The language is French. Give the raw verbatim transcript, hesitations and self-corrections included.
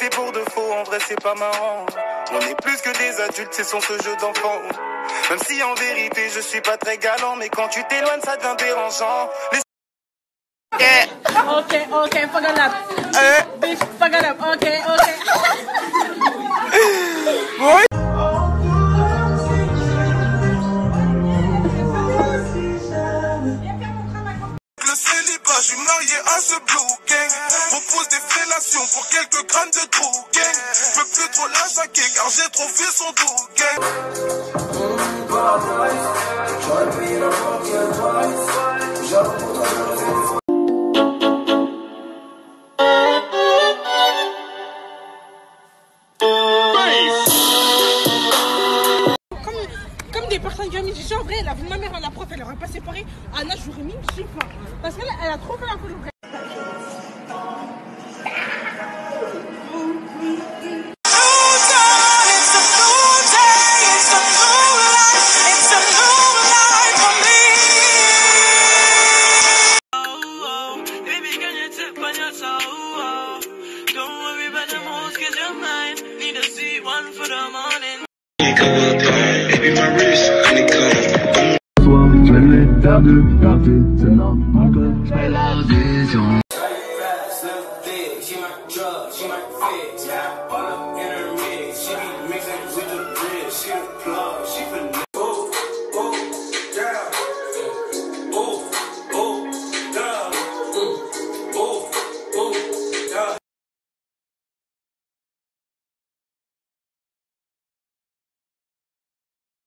pris pour de faux, en vrai c'est pas marrant. On est plus que des adultes, c'est son ce jeu d'enfant. Même si en vérité je suis pas très galant, mais quand tu t'éloignes ça devient dérangeant. Les... Yeah. Ok, ok, pagalap. Euh. Bitch, pagalap, ok, ok. Oui. Le célibat, je suis marié à ce blue gang. Propose des fellations pour quelques grammes de cocaine. Je peux plus trop la saquer car j'ai trop fait son dos gang. Comme, comme des personnes qui ont mis du genre vrai, la ma mère la prof elle aurait pas séparé. Anna j'aurais mis je sais pas. Parce qu'elle elle a trop fait la photo. Je vais les faire de tarder, c'est normal que je fais la vision.